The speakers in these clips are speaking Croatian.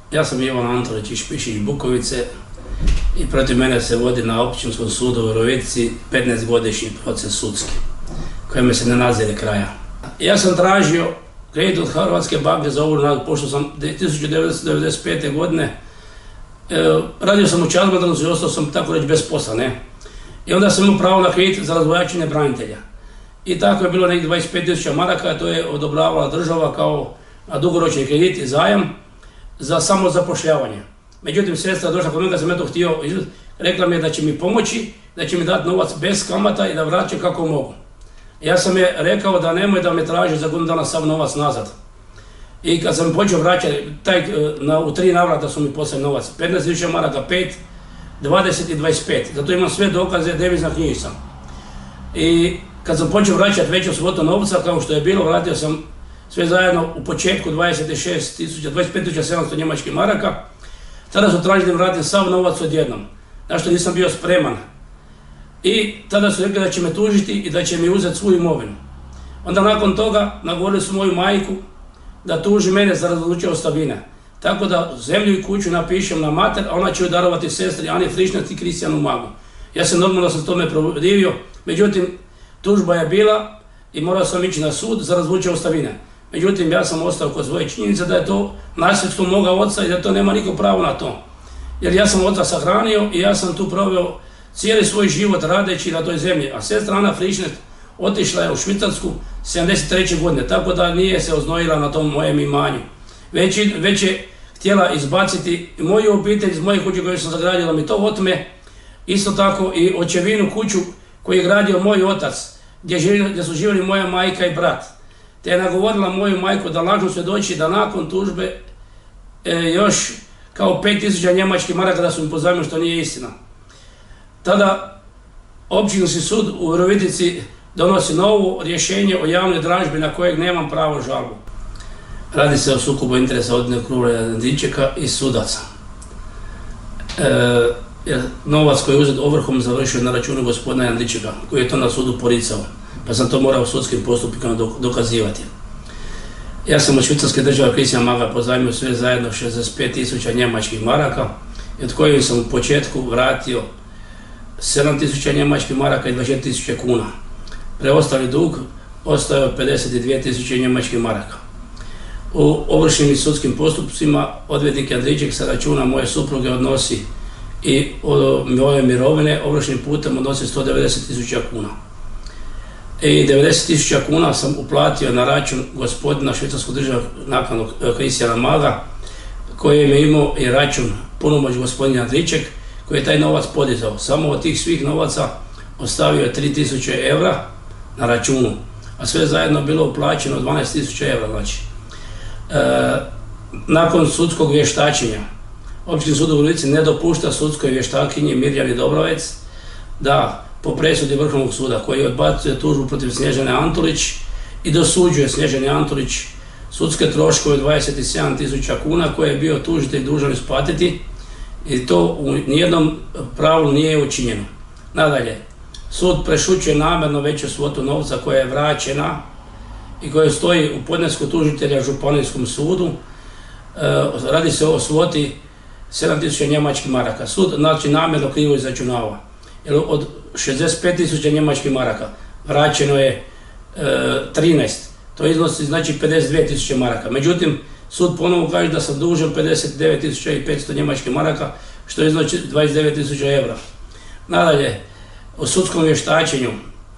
Ja sam Ivan Antolić iz Špišić Bukovice i protiv mene se vodi na općinskom sudu u Virovitici 15-godišnji proces sudski, kojime se ne nadzire kraja. Ja sam tražio kredit od Hrvatske banke za ovu nadu, pošto sam 1995. godine radio sam u Čazmadranu i ostao sam tako reći bez posla, ne? I onda sam imao pravo na kredit za razvojačenje branitelja. I tako je bilo negdje 25.000 maraka, to je odobravala država kao dugoročni kredit i zajam za samozapošljavanje. Međutim, sestra je došla kod mene da sam ja to htio, rekla mi je da će mi pomoći, da će mi dati novac bez kamata i da vraćam kako mogu. Ja sam je rekao da nemoj da me traži za godinu dana sav novac nazad. I kad sam počeo vraćati, u 3 navrata su mi poslali novac, 15.000 maraka, 5, 20 i 25. Zato imam sve dokaze, devizna knjižica. I kad sam počeo vraćati veću svotu novca, kao što je bilo, vratio sam sve zajedno u početku 25.700 njemačkih maraka. Tada su tražili da vratim sav novac odjednom, na što nisam bio spreman. I tada su rekli da će me tužiti i da će mi uzeti svu imovinu. Onda nakon toga nagovorili su moju majku da tuži mene za razlučio ostavine. Tako da zemlju i kuću napišem na mater, a ona će ju darovati sestri Ani Frišnac i Kristijanu Magu. Ja sam normalno sam tome protivio, međutim tužba je bila i morao sam ići na sud za razlučio ostavine. Međutim, ja sam ostao kod svoje činjenice da je to nasljedstvo moga oca i da to nema niko pravo na to. Jer ja sam oca sahranio i ja sam tu proveo cijeli svoj život radeći na toj zemlji. A sestra Ana Frišnac otišla je u Švicarsku 73. godine, tako da nije se oznojila na tom mojem imanju. Već je htjela izbaciti moju obitelj iz moje kuće koju sam zagradila mi to otme, isto tako i očevinu kuću koju je gradio moj otac, gdje su živjeli moja majka i brat. Te je nagovorila moju majku da lažno svjedoči da nakon tužbe još kao 5.000 njemačkih maraka da su mi pozajmili, što nije istina. Tada općinski sud u Virovitici donosi novo rješenje o javnoj dražbi na kojeg nemam pravo žalbu. Radi se o sukobu interesa odvjetnika Krule Andričeka i sudaca. Novac koji je uzet ovrhom završio na računu gospodina Andričeka, koji je to na sudu poricao, pa sam to morao u sudskim postupcima dokazivati. Ja sam od švicarske države Kristijana Maga pozajmio sve zajedno 65.000 njemačkih maraka, od kojih sam u početku vratio 7.000 njemačkih maraka i 24.000 kuna. Preostali dug ostao je 52.000 njemačkih maraka. U ovršnim i sudskim postupcima odvjetnik Andriček sa računa moje supruge odnosi i od moje mirovine ovršnim putem odnosi 190.000 kuna. I 90.000 kuna sam uplatio na račun gospodina švicarskog državnog nakladnog Kristijana Maga, koji je imao i račun punomoć gospodina Andriček, koji je taj novac podizao. Samo od tih svih novaca ostavio je 3.000 evra na računu, a sve zajedno bilo uplaćeno 12.000 evra. Znači. Nakon sudskog vještačenja, Općinski sud u Virovitici ne dopušta sudskoj vještakinji Mirjani Dobrovec da po presudi Vrhovnog suda, koji odbacuje tužbu protiv Snježane Antolić i dosuđuje Snježani Antolić sudske troškove 27.000 kuna koje je bio tužitelj dužan isplatiti, i to u nijednom pravu nije učinjeno. Nadalje, sud prešućuje namjerno veću svotu novca koja je vraćena i koja stoji u podnesku tužitelja Županijskom sudu. Radi se o svoti 7.000 njemačkih maraka. Sud znači namjerno krivo izračunava. Jer od 65.000 njemačkih maraka vraćeno je 13. To iznosi znači 52.000 maraka. Međutim, sud ponovo kaže da sam dužan 59.500 njemačkih maraka, što iznosi 29.000 evra. Nadalje, u sudskom vještačenju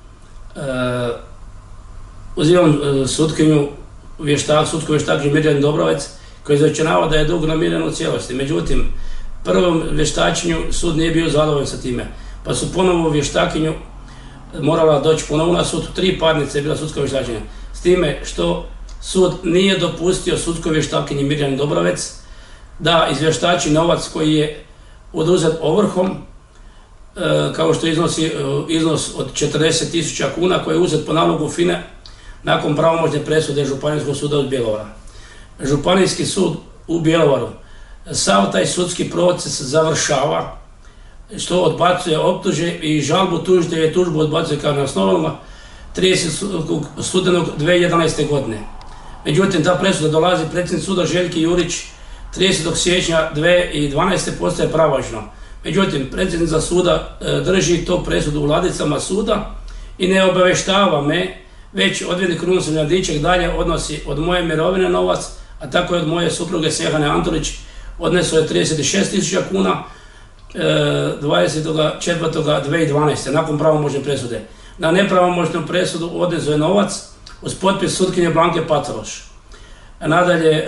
uzivam sudkinju sudsku vještakinju Mirjanu Dobrovec, koji izračunava da je dug namiren u cijelosti. Međutim, prvom vještačenju sud nije bio zadovoljan sa time, pa su ponovo vještakinju morala doći ponovo na sud. 3 parnice je bila sudska vještačenja. S time što sud nije dopustio sudskoj vještakinji Mirjani Dobrovec da izvještači novac koji je oduzet ovrhom, kao što iznosi iznos od 40.000 kuna koji je uzet po nalogu FINA-e nakon pravomoćne presude Županijskog suda od Bjelovara. Županijski sud u Bjelovaru sav taj sudski proces završava, što odbacuje optuže i žalbu tužitelja, tužbu odbacuje kao neosnovano 30. studenog 2011. godine. Međutim, ta presuda dolazi predsjednik suda Željki Jurić 30. siječnja 2012. postaje pravomoćno. Međutim, predsjednica suda drži to presudu u ladicama suda i ne obaveštava me, već odvjetnik Krunoslav Ljandiček dalje odnosi od moje mirovine novac, a tako i od moje supruge Snježane Antolić odneso je 36.000 kuna 24.2012. nakon pravomoćne presude. Na nepravomoćnu presudu odneso je novac uz potpis sutkinje Blanke Pacaloš. Nadalje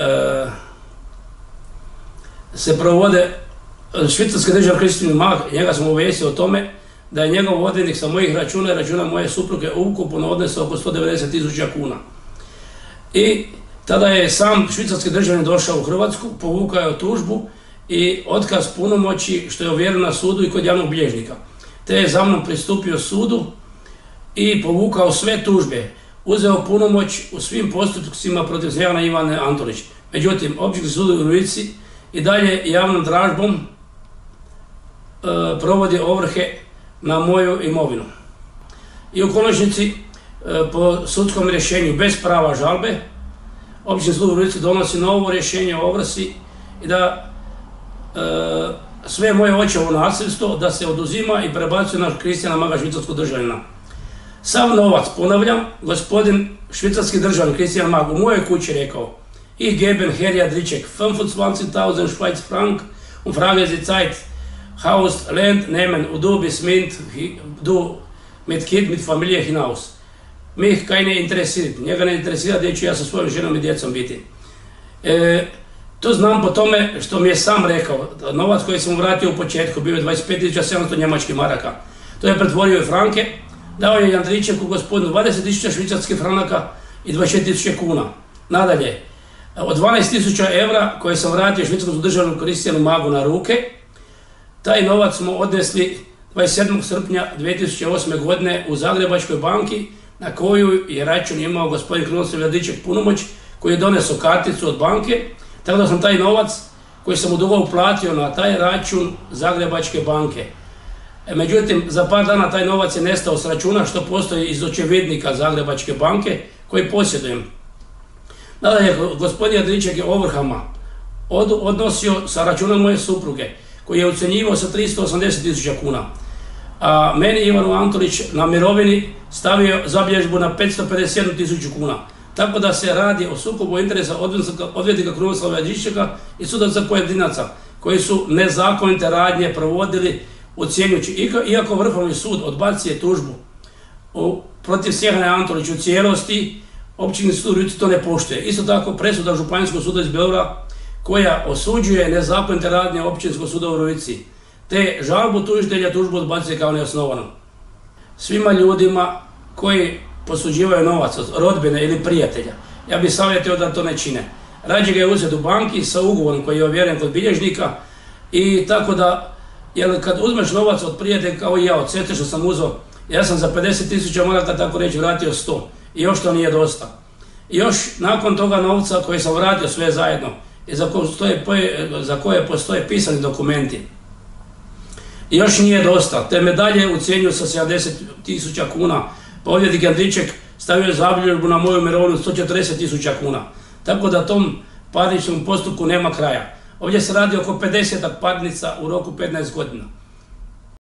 se provode švicarski državni Christian Mag, njega sam uvijestio o tome da je njegov odvjetnik sa mojih računa i računa moje supruge ukupno odnesao oko 190.000 kuna. I tada je sam švicarski državnik došao u Hrvatsku, povukao je tužbu i otkaz punomoći što je ovjereno na sudu i kod javnog bilježnika. Te je za mnom pristupio sudu i povukao sve tužbe, uzeo punomoć u svim postupcima protiv Snježane Ivane Antolić. Međutim, Općinski sud u Virovitici i dalje javnom dražbom provodi ovrhe na moju imovinu. I u konačnici, po sudskom rješenju bez prava žalbe, Općinski sud u Virovitici donosi novo rješenje o ovrsi i da sve moje očevo nasljedstvo da se oduzima i prebacuje na Kristijana Maga, švicarskog državljana. Sav novac, ponavljam, gospodin švicarski državljanin Kristijan Mag u mojoj kući rekao: Ich geben Herr Jandriček 25.000 Schweiz Frank frage Sie Zeit, Haus, Land nehmen und du bist du mit Kind, mit Familie hinaus. Mich keine interessiert, njega ne interesira gdje ću ja sa svojom ženom i djecom biti. To znam po tome što mi je sam rekao, novac koji sam mu vratio u početku bio je 25.700 njemačkih maraka. To je pretvorio i franke, dao je Jandričeku gospodinu 20.000 švicarskih franaka i 24.000 kuna. Nadalje, od 12.000 evra koje sam vratio švicarskom državnom Kristijanu Magu na ruke, taj novac smo odnesli 27. srpnja 2008. godine u Zagrebačkoj banki, na koju je račun imao gospodin Krunoslav Ljandiček punomoć, koji je donesao karticu od banke, tako da sam taj novac koji sam u dugo uplatio na taj račun Zagrebačke banke. Međutim, za par dana taj novac je nestao s računa, što postoji iz očevidnika Zagrebačke banke koji posjedujem. Nadalje, gospodin Jandriček je ovrhama odnosio sa računa moje supruge, koji je ucenjivao sa 380.000 kuna. A meni Ivanu Antolić na mirovini stavio zabilježbu na 551.000 kuna. Tako da se radi o sukobu interesa odvjetnika Krunoslava Ljandičeka i sudaca pojedinaca koji su nezakonite radnje provodili ocjenjujući. Iako Vrhovni sud odbacio tužbu protiv Snježane Antolić u cijelosti, Općinski sud u Virovitici to ne poštuje. Isto tako presuda Županijskog suda iz Beograda koja osuđuje nezakonite radnje Općinskog suda u Virovitici, te žalbu tužitelja tužbu odbacuje kao neosnovanu. Svima ljudima koji posuđivaju novac od rodbine ili prijatelja, ja bih savjetio da to ne čine. Rađe ga je uzeti u banki sa ugovorom koji je ovjeren kod bilježnika i tako da, jer kad uzmeš novac od prijatelja kao i ja, od sete što sam uzeo, ja sam za 50.000 maraka tako reći vratio 100 i još to nije dosta. I još nakon toga novca koji sam vratio sve zajedno i za koje postoje pisani dokumenti, i još nije dosta, te me dalje ucijenjuju sa 70.000 kuna. Odvjetnik Jandriček stavio je zabilježbu na moju mirovinu 140.000 kuna. Tako da tom parničnom postupku nema kraja. Ovdje se radi oko 50 parnica u roku 15 godina.